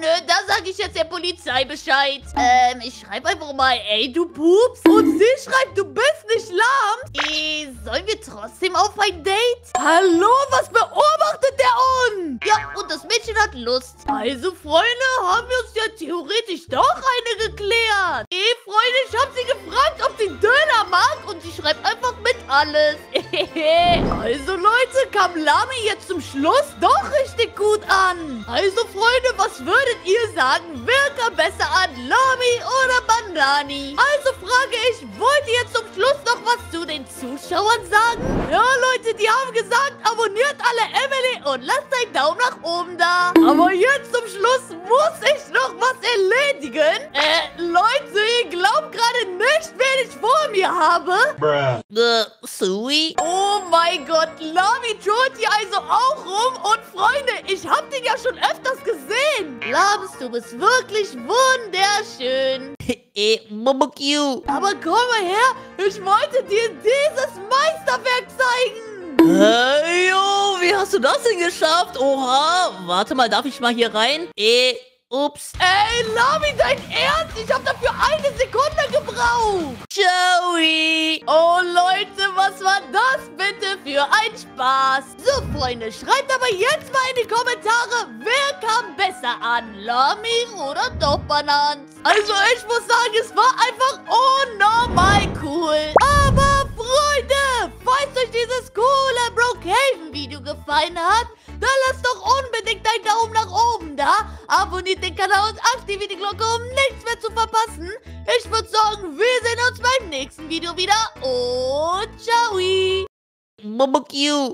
nö, da sage ich jetzt der Polizei Bescheid. Ähm, ich schreibe einfach mal, ey, du Pups. Und sie schreibt, du bist nicht lahm. Äh, sollen wir trotzdem auf ein Date? Hallo, was beobachtet der uns? Ja, und das Mädchen hat Lust. Also, Freunde, haben wir uns ja theoretisch doch eine geklärt. Ey, Freunde, ich habe sie gefragt, ob sie Döner mag. Und sie schreibt einfach mit alles. Also, Leute, kam Lami jetzt zum Schluss doch richtig gut an. Also, Freunde, was würdet ihr sagen? Wer kam besser an? Lami oder Banani? Also frage ich, wollt ihr jetzt zum Schluss noch was zu den Zuschauern sagen? Ja, Leute, die haben gesagt, abonniert alle Emily und lasst einen Daumen nach oben da. Aber jetzt zum Schluss muss ich noch was erledigen. Äh, Leute, ihr glaubt gerade nicht, wen ich vor mir habe. Äh, Sui? Oh mein Gott, Lami trollt hier also auch rum. Und Freunde, ich hab den ja schon öfters gesehen. Lams, du bist wirklich wunderschön. Eh, Momo Q. Aber komm mal her, ich wollte dir dieses Meisterwerk zeigen. Hey, yo, wie hast du das denn geschafft? Oha, warte mal, darf ich mal hier rein? Eh, ups. Ey, Lami, dein Ernst? Ich hab dafür eine Sekunde gebraucht. Joey. Oh, Leute, was war das bitte für ein Spaß? So, Freunde, schreibt aber jetzt mal in die Kommentare, wer kam besser an? Lami oder doch Banans? Also, ich muss sagen, es war einfach unnormal cool. Aber, Freunde, falls euch dieses coole Brookhaven-Video gefallen hat, dann lasst doch unbedingt einen Daumen nach oben da. Abonniert den Kanal und aktiviert die Glocke, um nichts mehr zu verpassen. Ich würde sagen, wir sehen uns beim nächsten Video wieder. Und ciao. Momo Q.